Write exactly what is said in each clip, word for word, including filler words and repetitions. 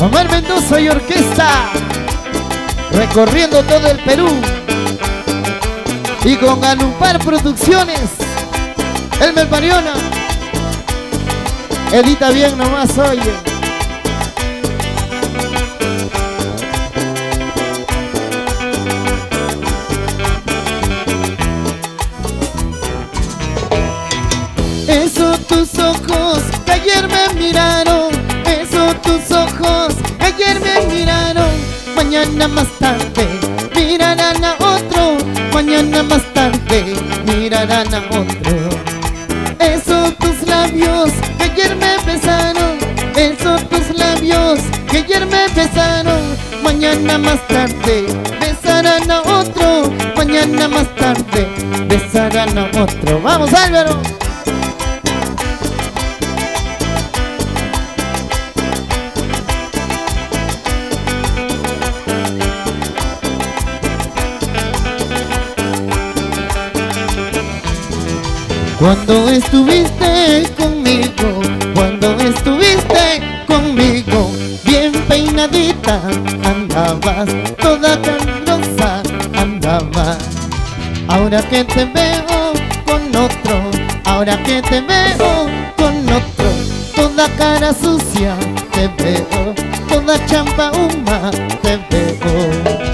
Omar Mendoza y orquesta, recorriendo todo el Perú. Y con Alumpar Producciones, Elmer Pariona, edita bien nomás, oye. Esos tus ojos que ayer me miraron, esos tus ojos que ayer me miraron, mañana más tarde mirarán a otro, mañana más tarde mirarán a otro. Esos tus labios que ayer me besaron, esos tus labios que ayer me besaron, mañana más tarde besarán a otro, mañana más tarde besarán a otro. ¡Vamos, Álvaro! Cuando estuviste conmigo, cuando estuviste conmigo, bien peinadita andabas, toda candorosa andabas. Ahora que te veo con otro, ahora que te veo con otro, toda cara sucia te veo, toda champa huma te veo.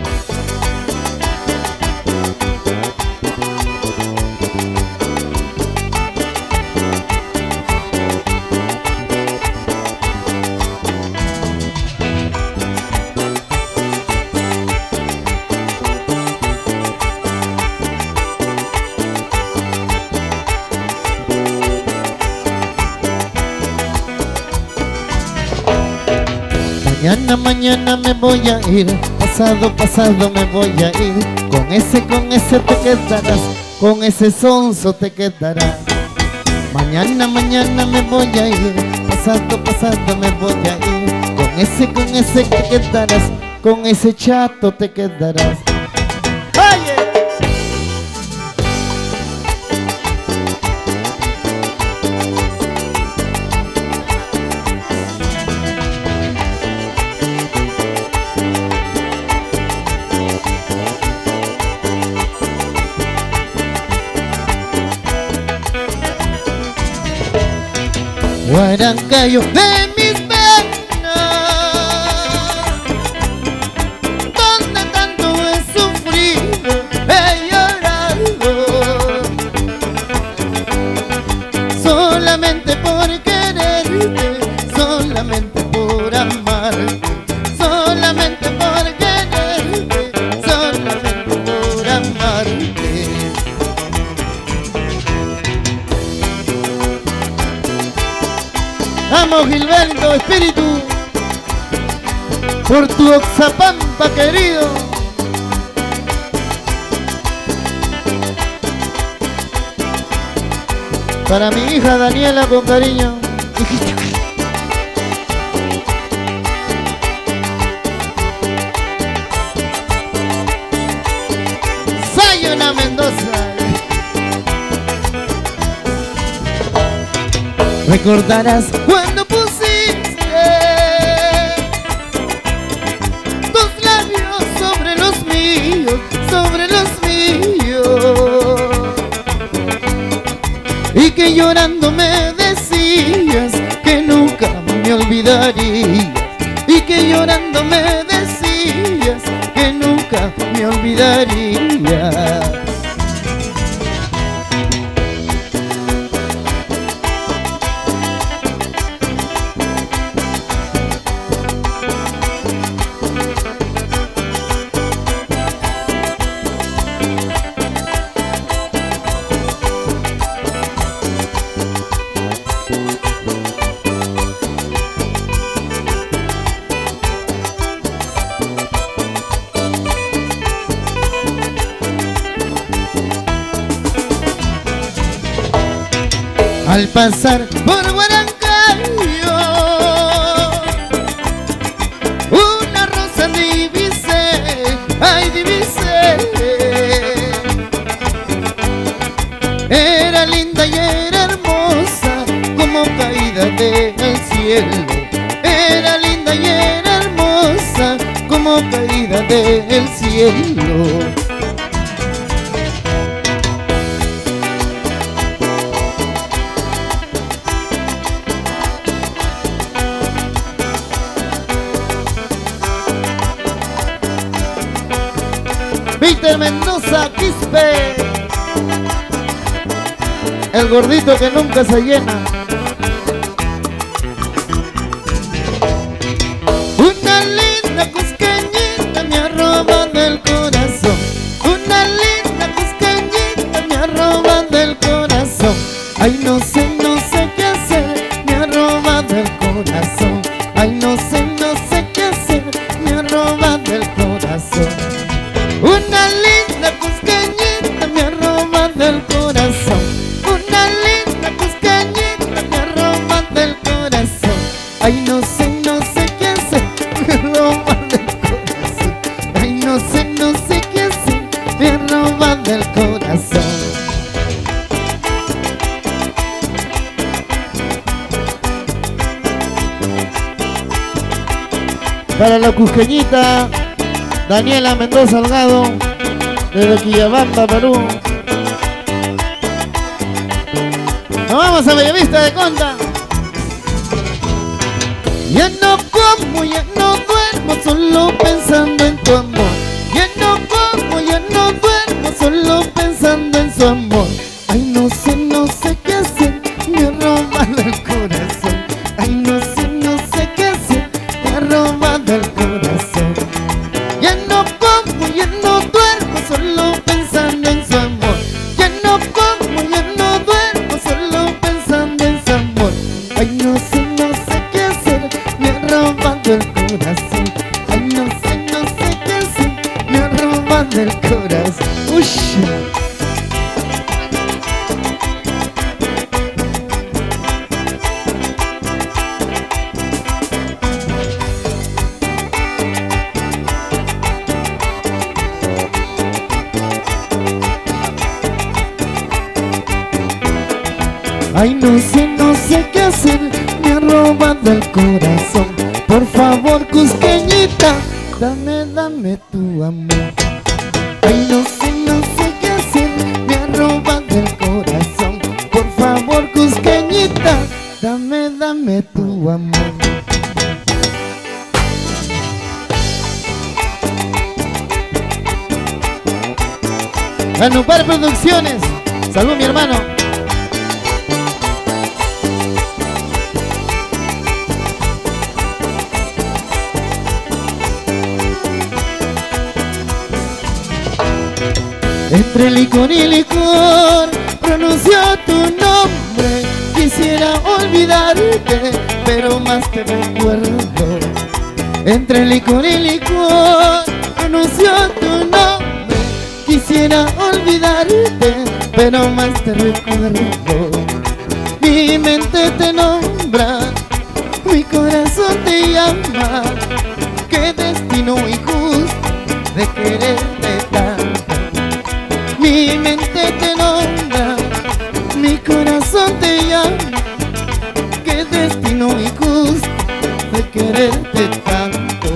Mañana, mañana me voy a ir, pasado, pasado me voy a ir. Con ese, con ese te quedarás, con ese sonso te quedarás. Mañana, mañana me voy a ir, pasado, pasado me voy a ir. Con ese, con ese te quedarás, con ese chato te quedarás. ¡Oye! Guarancayo de mis penas, donde tanto he sufrido, he llorado, solamente por quererte, solamente por amarte, solamente por quererte, solamente por amarte. Vamos, Gilberto, espíritu, por tu Oxapampa querido. Para mi hija Daniela con cariño. Sayona Mendoza. Recordarás cuando pusiste tus labios sobre los míos, sobre los míos, y que llorando me decías que nunca me olvidarías, y que llorando me decías que nunca me olvidarías. Al pasar por Guarancayo, una rosa divisé, ay divisé. Era linda y era hermosa como caída del cielo. Era linda y era del cielo. Víctor Mendoza Quispe, el gordito que nunca se llena. Una linda cusqueñita me ha robado el corazón. Una linda cusqueñita me ha robado el corazón. Ay, no sé, no sé qué hacer, me ha robado el corazón. Ay, no sé, no sé qué hacer, me ha robado el corazón. Una linda cusqueñita me ha robado el corazón. Una linda cusqueñita me ha robado el corazón. Ay, no sé, no sé qué hacer, me ha robado el corazón. Ay, no sé, no sé qué hacer, me ha robado el corazón. Para la cusqueñita Daniela Mendoza Salgado, desde Quillabamba, Perú. Nos vamos a Bellavista de Conta. Ya no como, ya no duermo, solo pensando en tu amor. Ya no como, ya no duermo, solo pensando en su amor. Ay, no sé, no sé qué hacer, me ha robado el corazón. Ay, no sé, no sé qué hacer, me ha robado el corazón. Ya no como, ya no duermo, solo pensando en su amor. Ya no como, ya no duermo, solo pensando en su amor. Ay, no sé, no sé qué hacer, me ha robado el corazón. Ay, no sé, no sé qué hacer, me ha robado el corazón. Ush. Ay, no sé, no sé qué hacer, me ha robado el corazón. Por favor, cusqueñita, dame, dame tu amor. Ay, no sé, no sé qué hacer, me ha robado el corazón. Por favor, cusqueñita, dame, dame tu amor. Anupar Producciones, salud mi hermano. Entre licor y licor pronunció tu nombre. Quisiera olvidarte, pero más te recuerdo. Entre licor y licor pronunció tu nombre. Quisiera olvidarte, pero más te recuerdo. Mi mente te nombra, mi corazón te llama. Qué destino injusto de quererte tanto. Mi mente te nombra, mi corazón te llama. Qué destino injusto de quererte tanto.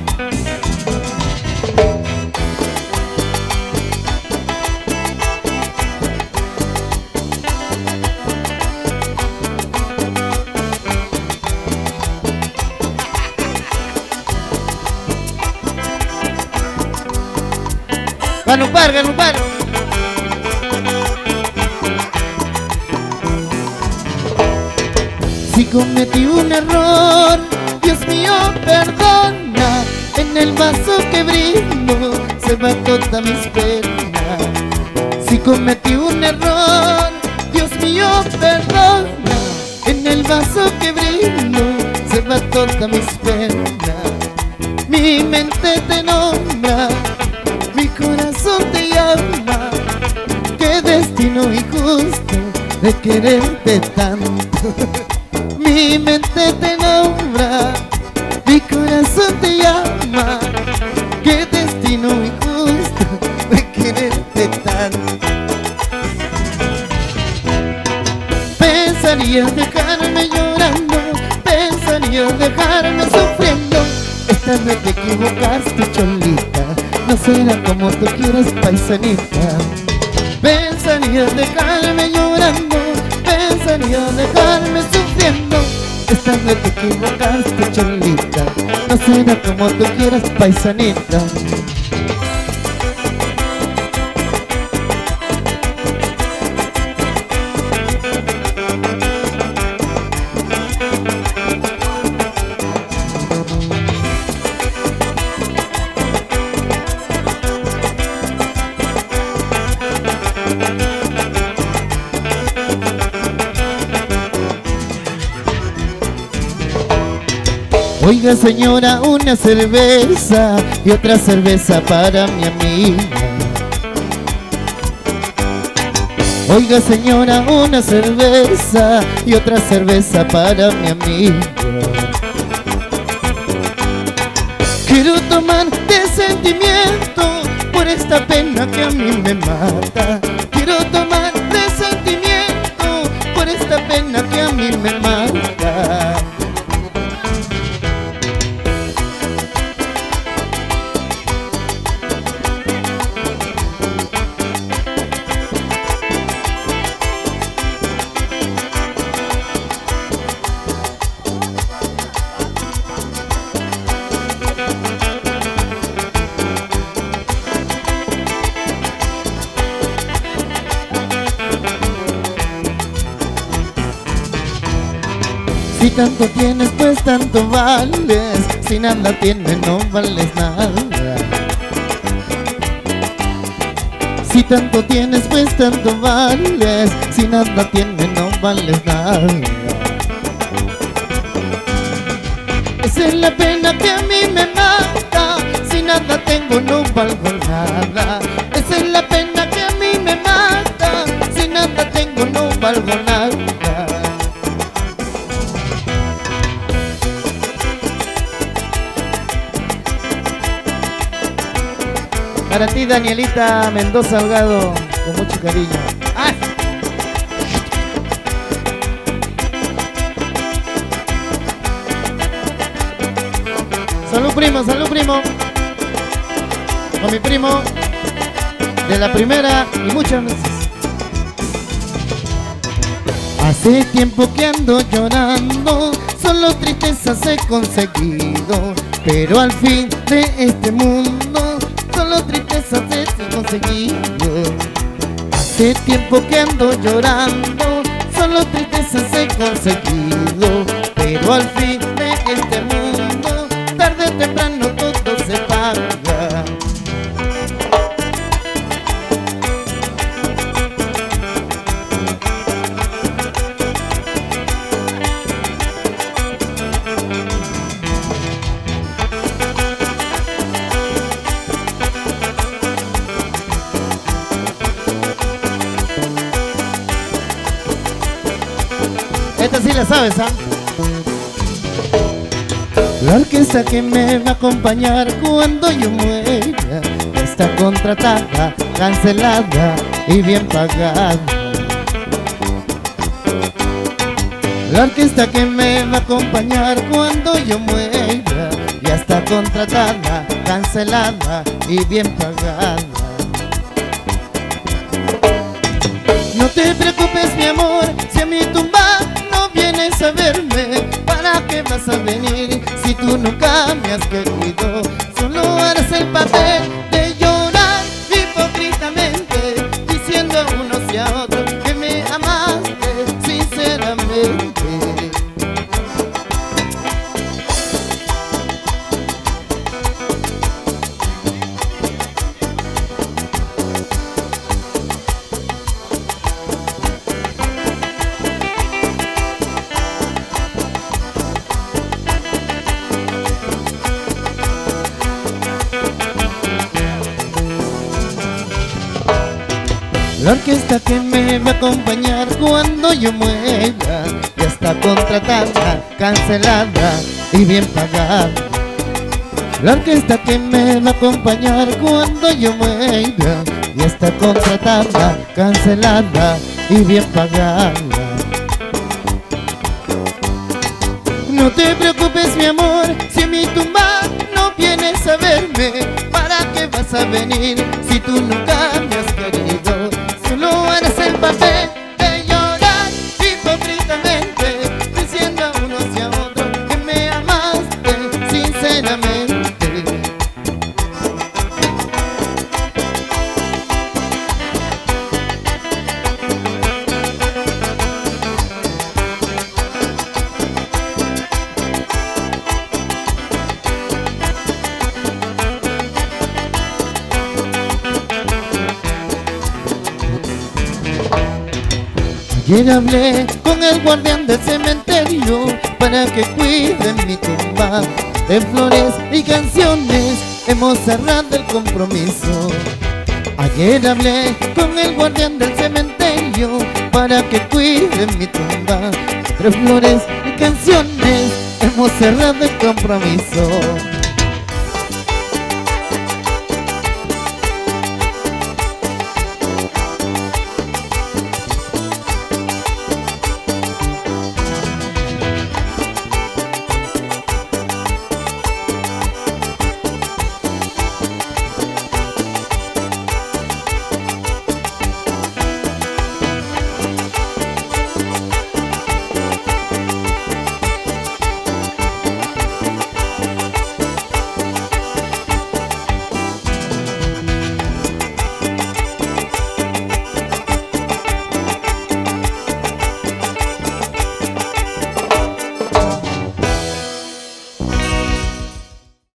Ganupar, Ganupar. Si cometí un error, Dios mío, perdona. En el vaso que brindo se va toda mis penas. Si cometí un error, Dios mío, perdona. En el vaso que brindo se va toda mis penas. Mi mente te nombra, mi corazón te llama. Qué destino injusto de quererte tanto. Mi mente te nombra, mi corazón te llama. Qué destino injusto de quererte tanto. Pensarías dejarme llorando, pensarías dejarme sufriendo. Esta vez te equivocaste, cholita. no será como tú quieres, paisanita. Pensaría dejarme llorando, pensaría dejarme sufriendo, estando te equivocaste, cholita. No será como tú quieras, paisanita. Oiga señora, una cerveza y otra cerveza para mi amiga. Oiga señora, una cerveza y otra cerveza para mi amiga. Quiero tomar de sentimiento por esta pena que a mí me mata. Quiero tomar de sentimiento por esta pena que a mí me mata. Si tanto tienes, pues tanto vales. Si nada tienes, no vales nada. Si tanto tienes, pues tanto vales. Si nada tienes, no vales nada. Esa es la pena que a mí me mata. Si nada tengo, no valgo nada. Esa es la pena que a mí me mata. Si nada tengo, no valgo nada. Para ti, Danielita Mendoza Salgado, con mucho cariño. ¡Ah! Salud, primo, salud, primo. Con mi primo de la primera y muchas veces. Hace tiempo que ando llorando, solo tristezas he conseguido, pero al fin de este mundo solo tristezas he conseguido. Hace tiempo que ando llorando, solo tristezas he conseguido, pero al fin de este mundo, tarde o temprano todo se paga. Esta sí la sabes, ¿ah? La orquesta que me va a acompañar cuando yo muera está contratada, cancelada y bien pagada. La orquesta que me va a acompañar cuando yo muera ya está contratada, cancelada y bien pagada. No te preocupes, mi amor, si a mi tumba no vienes a verme, ¿para qué vas a venir si tú nunca me has querido? Solo harás el papel de llorar hipócritamente, diciendo a unos y a otros que me amaste sinceramente. La orquesta que me va a acompañar cuando yo muera ya está contratada, cancelada y bien pagada. La orquesta que me va a acompañar cuando yo muera ya está contratada, cancelada y bien pagada. No te preocupes, mi amor, si en mi tumba no vienes a verme, ¿para qué vas vas a venir si tú nunca me has querido? Solo eres el papel de llorar hipócritamente, diciendo a uno hacia otro que me amaste sinceramente. Ayer hablé con el guardián del cementerio para que cuide mi tumba. De flores y canciones hemos cerrado el compromiso. Ayer hablé con el guardián del cementerio para que cuide mi tumba. De flores y canciones hemos cerrado el compromiso.